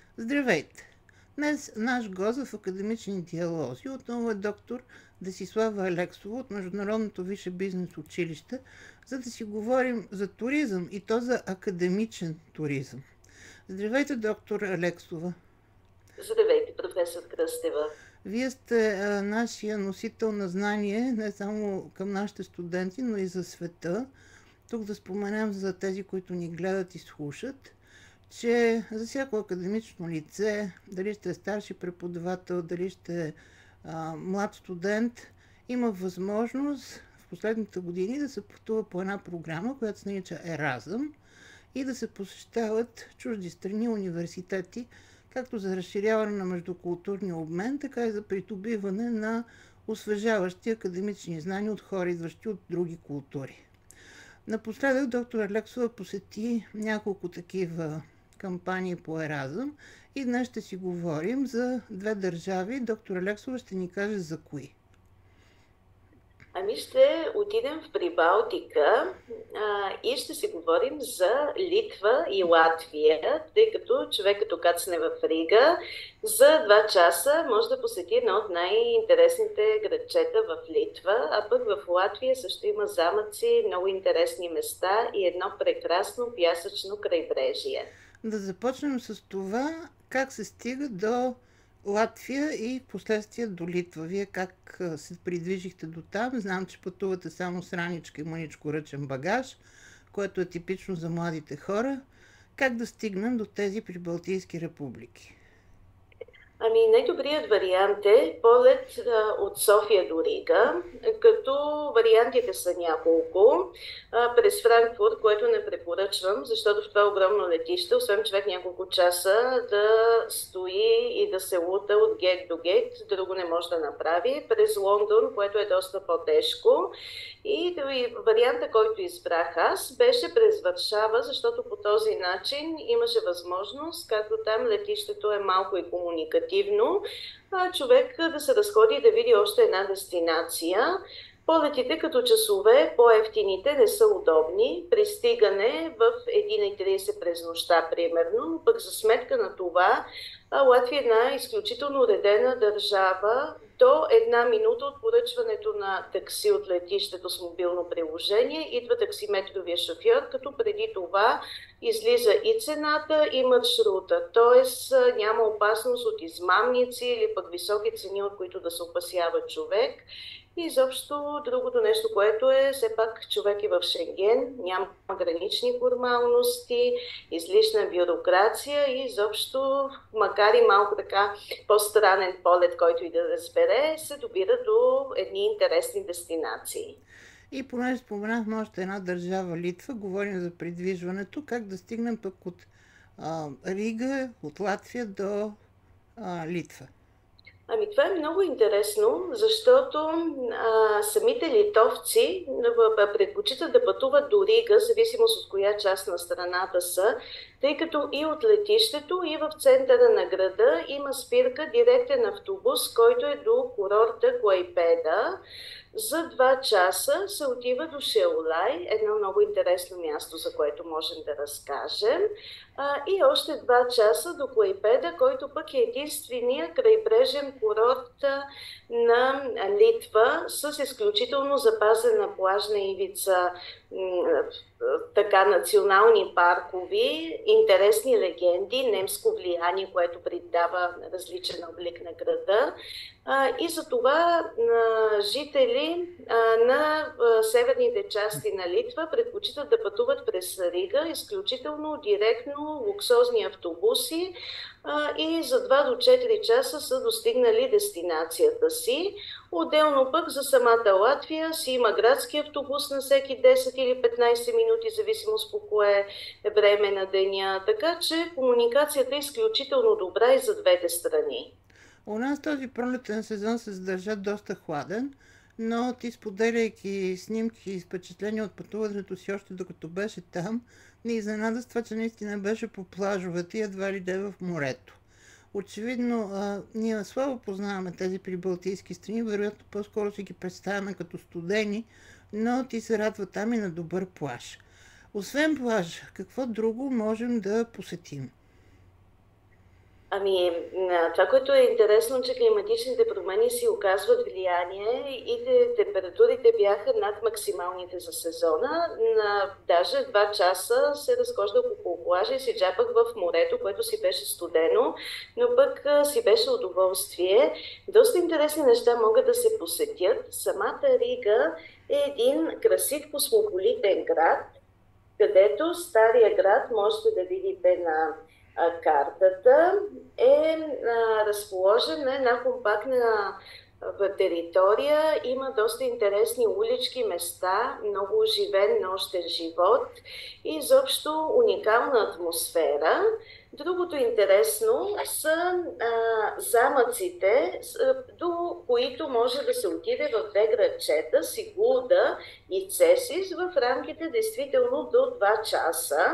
Здравейте! Днес наш гост в академични диалози отново е доктор Десислава Алексова от Международното висше бизнес училище, за да си говорим за туризъм и то за академичен туризъм. Здравейте, доктор Алексова! Здравейте, професор Кръстева. Вие сте нашия носител на знание не само към нашите студенти, но и за света. Тук да споменем за тези, които ни гледат и слушат, че за всяко академично лице, дали ще е старши преподавател, дали ще е млад студент, има възможност в последните години да се пътува по една програма, която се нарича Еразъм, и да се посещават чужди страни, университети, както за разширяване на междукултурния обмен, така и за придобиване на освежаващи академични знания от хора, идващи от други култури. Напоследък доктор Алексова посети няколко такива кампании по Еразъм и днес ще си говорим за две държави. Доктор Алексова ще ни каже за кои. Ами ще отидем в Прибалтика и ще си говорим за Литва и Латвия, тъй като човек като кацне в Рига за 2 часа може да посети едно от най-интересните градчета в Литва, а пък в Латвия също има замъци, много интересни места и едно прекрасно пясъчно крайбрежие. Да започнем с това как се стига до Латвия и последствие до Литва. Вие как се придвижихте до там? Знам, че пътувате само с раничка и мъничко ръчен багаж, което е типично за младите хора. Как да стигнем до тези прибалтийски републики? Ами най-добрият вариант е полет от София до Рига, като вариантите са няколко. През Франкфурт, което не препоръчвам, защото в това огромно летище, освен човек няколко часа да стои и да се лута от гейт до гейт, друго не може да направи. През Лондон, което е доста по-тежко. И варианта, който избрах аз, беше през Варшава, защото по този начин имаше възможност, както там летището е малко и комуникативно, човек да се разходи и да види още една дестинация. Полетите като часове, по-евтините, не са удобни. Пристигане в 1:30 през нощта, примерно, но пък за сметка на това Латвия е една изключително уредена държава. До 1 минута от поръчването на такси от летището с мобилно приложение идва таксиметровия шофьор, като преди това излиза и цената, и маршрута. Тоест няма опасност от измамници или пък високи цени, от които да се опасява човек. И изобщо другото нещо, което е, все пак човек е в Шенген, няма гранични формалности, излишна бюрокрация и изобщо, макар и малко така по-странен полет, който и да разбере, се добира до едни интересни дестинации. И понеже споменахме още една държава, Литва, говорим за придвижването, как да стигнем пък от Рига, от Латвия до Литва. Ами това е много интересно, защото самите литовци предпочитат да пътуват до Рига, зависимост от коя част на страната са, тъй като и от летището, и в центъра на града има спирка директен автобус, който е до курорта Клайпеда. За 2 часа се отива до Шеулай, едно много интересно място, за което можем да разкажем. И още 2 часа до Клайпеда, който пък е единствения крайбрежен курорт на Литва с изключително запазена плажна ивица, така национални паркови, интересни легенди, немско влияние, което придава различен облик на града. И за това жители на северните части на Литва предпочитат да пътуват през Рига, изключително директно луксозни автобуси, и за 2 до 4 часа са достигнали дестинацията си. Отделно пък за самата Латвия си има градски автобус на всеки 10 или 15 минути, зависимост по кое време на деня. Така че комуникацията е изключително добра и за двете страни. У нас този пролетен сезон се задържа доста хладен, но ти, споделяйки снимки и впечатления от пътуването си още докато беше там, ни изненада с това, че наистина беше по плажовете и едва ли де в морето. Очевидно, ние слабо познаваме тези прибалтийски страни, вероятно по-скоро си ги представяме като студени, но ти се радва там и на добър плаж. Освен плаж, какво друго можем да посетим? Това, което е интересно, че климатичните промени си оказват влияние и температурите бяха над максималните за сезона. Даже 2 часа се разхождах около плажа и си джапах в морето, което си беше студено, но пък си беше удоволствие. Доста интересни неща могат да се посетят. Самата Рига е един красив космополитен град, където Стария град можете да видите на картата, е разположен на една компактна територия. Има доста интересни улички, места, много оживен нощен живот и изобщо уникална атмосфера. Другото интересно са замъците, до които може да се отиде в 2 градчета, Сигулда и Цесис, в рамките действително до 2 часа.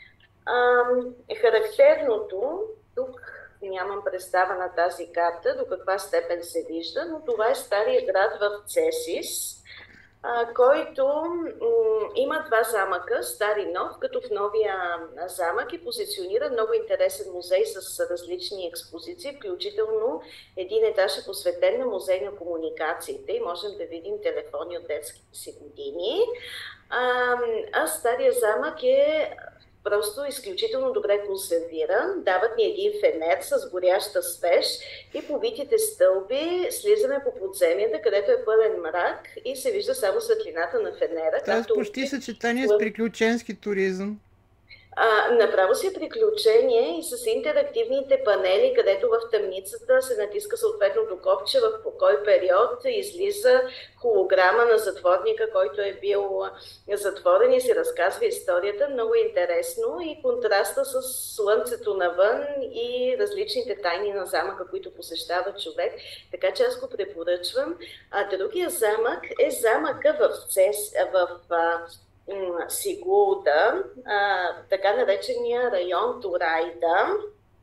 Характерното, тук нямам представа на тази карта до каква степен се вижда, но това е Стария град в Цесис, който има 2 замъка, стар и нов, като в новия замък е позициониран много интересен музей с различни експозиции, включително един етаж е посветен на музей на комуникациите и можем да видим телефони от детските си години. Стария замък е просто изключително добре консервиран. Дават ни един фенер с горяща свеж и по витите стълби слизаме по подземията, където е пълен мрак и се вижда само светлината на фенера. Това е почти съчетание с приключенски туризъм. Направо си приключение и с интерактивните панели, където в тъмницата се натиска съответното копче, в кой период излиза холограма на затворника, който е бил затворен и се разказва историята. Много интересно и контраста с слънцето навън и различните тайни на замъка, които посещава човек. Така че аз го препоръчвам. Другия замък е замъка в Сигулда, така наречения район Турайда,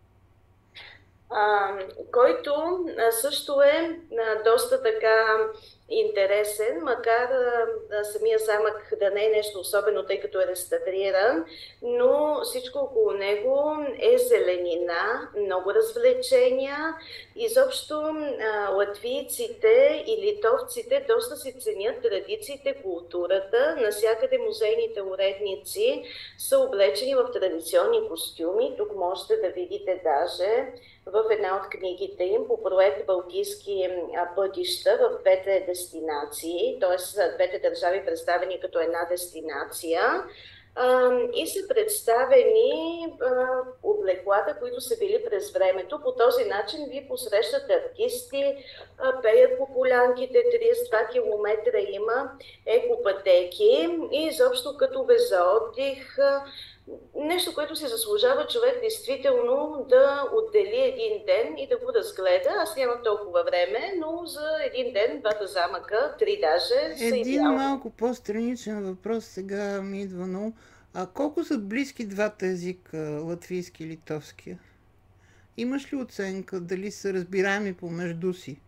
който също е доста така интересен, макар самия замък да не е нещо особено, тъй като е реставриран, но всичко около него е зеленина, много развлечения. Изобщо латвийците и литовците доста си ценят традициите, културата. Насякъде музейните уредници са облечени в традиционни костюми. Тук можете да видите даже в една от книгите им по проект Балтийски пътища в 2 дестинации, т.е. 2 държави представени като една дестинация. И са представени облеклата, които са били през времето. По този начин ви посрещат артисти, пеят по полянките, 32 км има екопътеки и изобщо като за отдих. Нещо, което се заслужава човек действително да отдели един ден и да го разгледа. Аз нямам толкова време, но за един ден 2 замъка, 3 даже, са един идеални. Малко по-страничен въпрос сега ми идва, но колко са близки 2 езика, латвийски и литовски? Имаш ли оценка дали са разбираеми помежду си?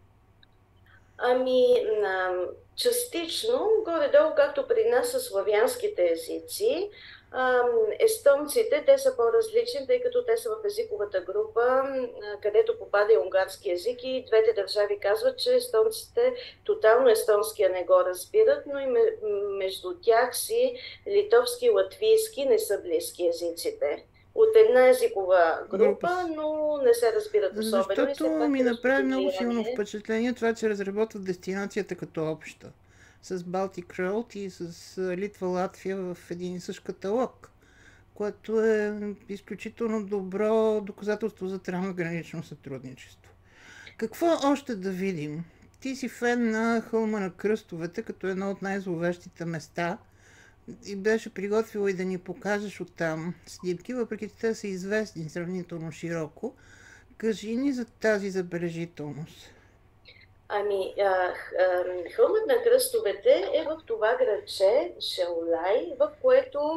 Частично, горе-долу, както при нас са славянските езици. Естонците, те са по-различни, тъй като те са в езиковата група, където попада и унгарски език и 2 държави казват, че естонците тотално естонския не го разбират, но и между тях си литовски и латвийски не са близки езиците. От една езикова група, но не се разбират особено. Защото ми направи много силно впечатление това, че разработват дестинацията като обща. С Baltic Road и с Литва, Латвия в един и същ каталог, което е изключително добро доказателство за трансгранично сътрудничество. Какво още да видим? Ти си фен на Хълма на кръстовете, като едно от най-зловещите места и беше приготвила и да ни покажеш оттам снимки, въпреки че те са известни сравнително широко. Кажи ни за тази забележителност. Хълмът на кръстовете е в това градче Шаулай, в което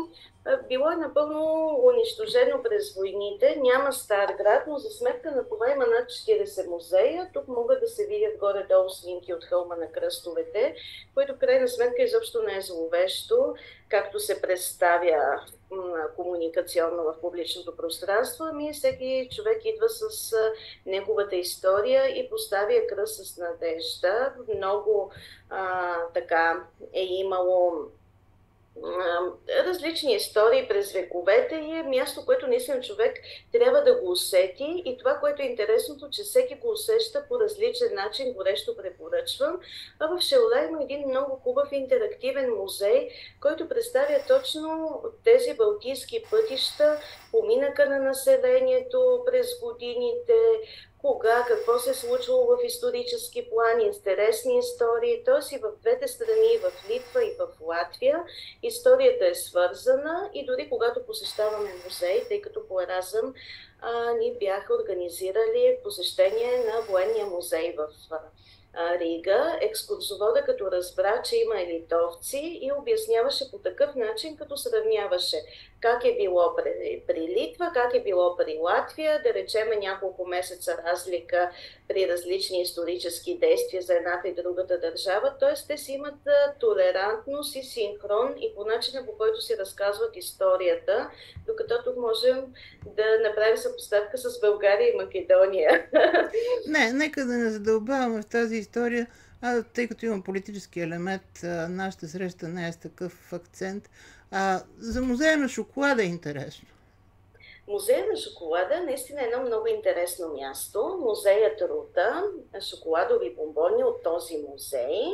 било е напълно унищожено през войните. Няма стар град, но за сметка на това има над 40 музея. Тук могат да се видят горе-долу снимки от хълма на кръстовете, което в крайна сметка изобщо не е зловещо, както се представя комуникационно в публичното пространство. Ами всеки човек идва с неговата история и поставя кръст с надежда. Много така е имало различни истории през вековете и е място, което наистина човек трябва да го усети, и това, което е интересното, че всеки го усеща по различен начин, горещо препоръчвам. А в Шаула има един много хубав интерактивен музей, който представя точно тези балтийски пътища, поминъка на населението през годините, кога, какво се е случвало в исторически план, интересни истории, т.е. и в двете страни, и в Литва, и в Латвия. Историята е свързана и дори когато посещаваме музей, тъй като по Еразъм ни бяха организирали посещение на военния музей в Рига, екскурзовода като разбра, че има литовци, и обясняваше по такъв начин, като сравняваше как е било при Литва, как е било при Латвия, да речеме няколко месеца разлика при различни исторически действия за едната и другата държава. Т.е. те си имат толерантност и синхрон и по начина, по който си разказват историята, докато тук можем да направим съпоставка с България и Македония. Не, нека да не задълбаваме в тази история, тъй като има политически елемент, нашата среща не е с такъв акцент. За музея на шоколада е интересно. Музея на шоколада наистина е едно много интересно място. Музеят Рута, шоколадови бомбони от този музей,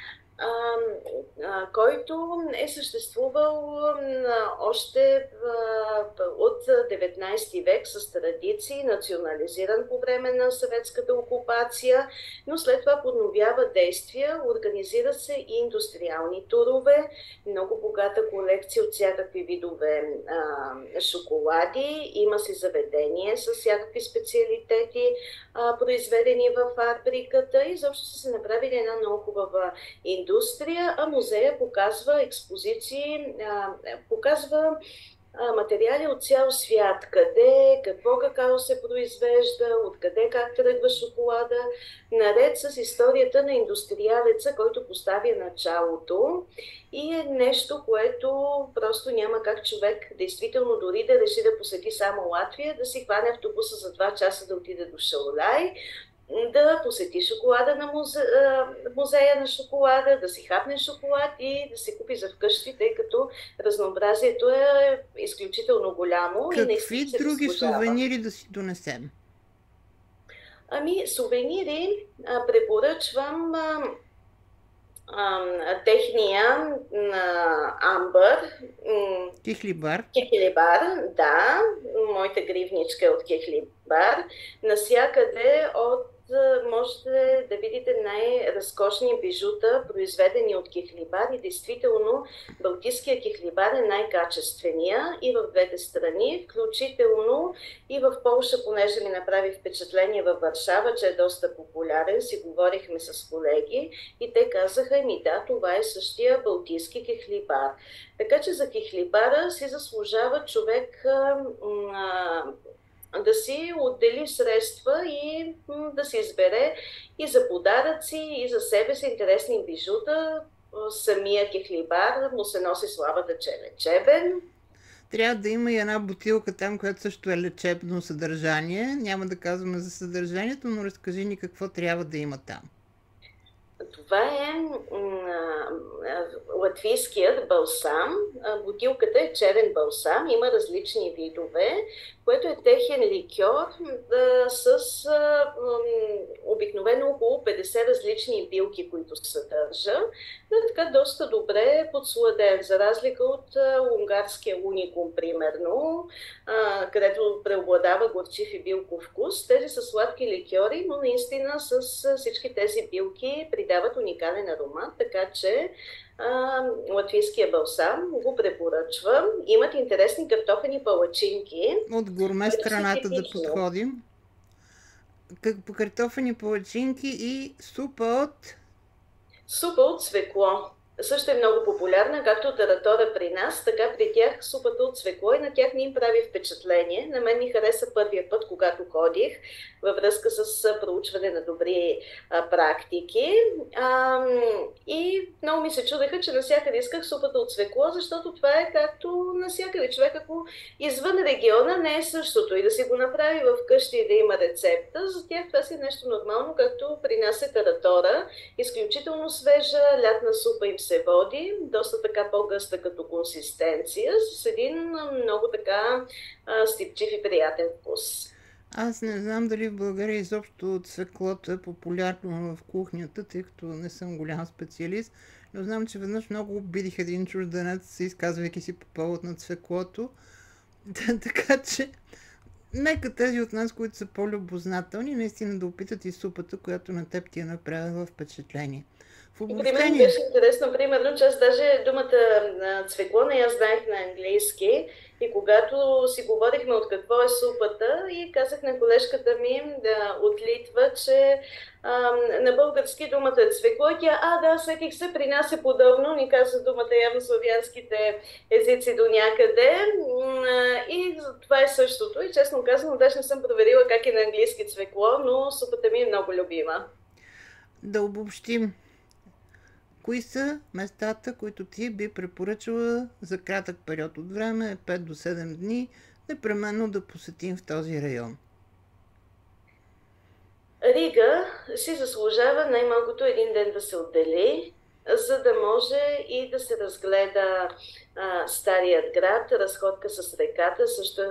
който е съществувал още от 19 век с традиции, национализиран по време на съветската окупация, но след това подновява действия, организира се и индустриални турове, много богата колекция от всякакви видове шоколади, има си заведение с всякакви специалитети, произведени в фабриката, и заобщо са се направили една много хубава индустрия, а музея показва експозиции, показва материали от цял свят, къде, какво какао се произвежда, откъде как тръгва шоколада, наред с историята на индустриалеца, който поставя началото, и е нещо, което просто няма как човек действително дори да реши да посети само Латвия, да си хване автобуса за 2 часа да отиде до Шаулай, да посети шоколада на музея на шоколада, да си хапне шоколад и да си купи за вкъщи, тъй като разнообразието е изключително голямо. Какви други сувенири да си донесем? Ами, сувенири препоръчвам техния амбър. Кихлибар. Кихлибар, да. Моята гривничка е от Кихлибар. Насякъде можете да видите най-разкошни бижута, произведени от кихлибар, и действително балтийския кихлибар е най-качествения и в двете страни, включително и в Полша, понеже ми направи впечатление във Варшава, че е доста популярен, си говорихме с колеги и те казаха, да, това е същия балтийски кихлибар. Така че за кихлибара си заслужава човек да си отдели средства и да си избере и за подаръци, и за себе си интересни бижута. Самия кихлибар му се носи славата, че е лечебен. Трябва да има и една бутилка там, която също е лечебно съдържание. Няма да казваме за съдържанието, но разкажи ни какво трябва да има там. Това е латвийският балсам. Бутилката е черен балсам, има различни видове, което е техен ликьор с обикновено около 50 различни билки, които съдържа. Но е така доста добре подсладен, за разлика от унгарския уникум, примерно, където преобладава горчив и билков вкус. Тези са сладки ликьори, но наистина с всички тези билки придават уникален аромат, така че латвийския балсам го препоръчвам. Имат интересни картофени палачинки. От гурме страната да подходим. Картофени палачинки и супа от цвекло. също е много популярна, както таратора при нас, така при тях супата от цвекло и на тях не им прави впечатление. На мен ми хареса първия път, когато ходих, във връзка с проучване на добри практики. И много ми се чудеха, че навсякъде исках супата от цвекло, защото това е както навсякъде. Човек, ако извън региона, не е същото и да си го направи в къщи и да има рецепта, за тях това си е нещо нормално, както при нас е таратора. Изключително свежа, лятна супа им се води, доста така по-гъста като консистенция, с един много така стипчив и приятен вкус. Аз не знам дали в България изобщо цвеклото е популярно в кухнята, тъй като не съм голям специалист, но знам, че веднъж много обидих един чужденец, изказвайки си по повод на цвеклото. Така че, нека тези от нас, които са по-любознателни, наистина да опитат и супата, която на теб ти е направила впечатление. В И при мен обобщение, беше интересно, примерно, че аз даже думата цвекло не я знаех на английски и когато си говорихме от какво е супата и казах на колежката ми от Литва, че на български думата е цвекло и тя, да, сетих се, при нас е подобно, ни каза думата явно славянските езици до някъде и това е същото и честно казано, даже не съм проверила как е на английски цвекло, но супата ми е много любима. да обобщим. Кои са местата, които ти би препоръчала за кратък период от време, 5 до 7 дни, непременно да посетим в този район? Рига си заслужава най-малкото един ден да се отдели, за да може и да се разгледа старият град. Разходка с реката, също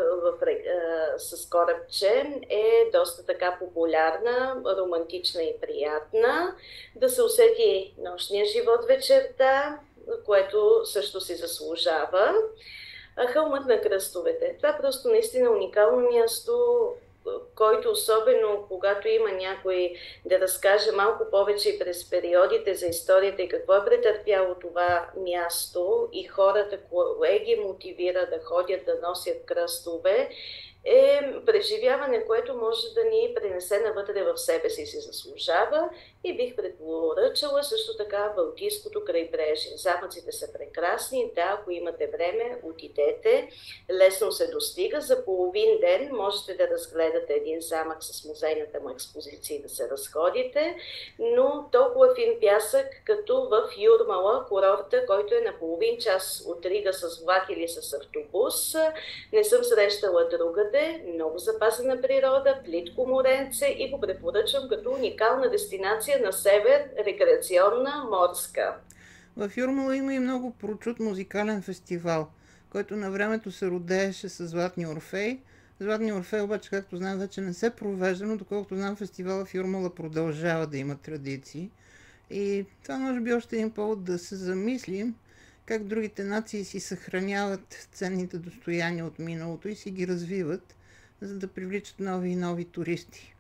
с корабче е доста така популярна, романтична и приятна. Да се усети нощния живот вечерта, което също си заслужава. Хълмът на кръстовете. Това е просто наистина уникално място, който особено когато има някой да разкаже малко повече и през периодите за историята и какво е претърпяло това място и хората, кое ги мотивира да ходят да носят кръстове, е преживяване, което може да ни пренесе навътре в себе си се заслужава и бих препоръчала също така Балтийското крайбрежие. Замъците са прекрасни, да, ако имате време, отидете. Лесно се достига. За половин ден можете да разгледате един замък с музейната му експозиция и да се разходите, но толкова фин пясък, като в Юрмала, курорта, който е на половин час от Рига с влак или с автобус. Не съм срещала другаде, много запазена природа, плитко моренце и го препоръчвам като уникална дестинация на север, рекреационна, морска. В Юрмала има и много прочут музикален фестивал, който на времето се родееше с Златния Орфей. Златния Орфей обаче, както знам, вече не се провежда, но доколкото знам, фестивала в Юрмала продължава да има традиции. И това може би още един повод да се замислим как другите нации си съхраняват ценните достояния от миналото и си ги развиват, за да привличат нови и нови туристи.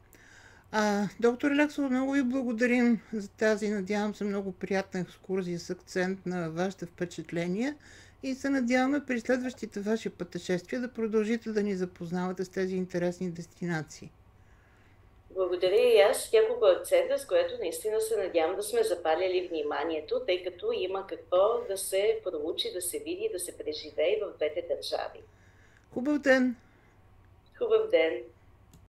Доктор Алексова, много ви благодарим за тази, надявам се, много приятна екскурзия с акцент на вашите впечатления и се надяваме при следващите ваши пътешествия да продължите да ни запознавате с тези интересни дестинации. Благодаря и аз. Няколко акцента, с което наистина се надявам да сме запалили вниманието, тъй като има какво да се проучи, да се види, да се преживее в двете държави. Хубав ден! Хубав ден!